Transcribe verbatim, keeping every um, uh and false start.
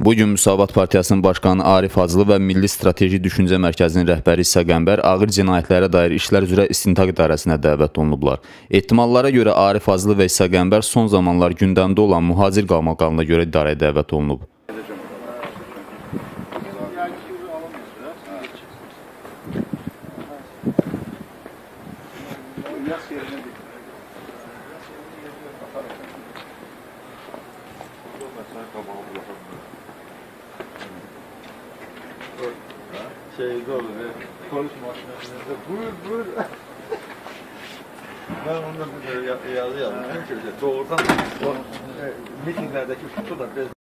Bugün Müsavat Partiyasının başqanı Arif Hacılı və Milli Strateji Düşüncə Mərkəzinin rəhbəri İsa Qəmbər ağır cinayətlərə dair işlər üzrə istintaq idarəsinə dəvət olunublar. Ehtimallara görə Arif Hacılı və İsa Qəmbər son zamanlar gündəmdə olan mühacir qalmaqalına görə idarəyə dəvət olunub. Şeyde olur, polis maşinasında buyur buyur. Ben ondan bir yazı yazdım. Doğrudan mitinglerdeki tutu da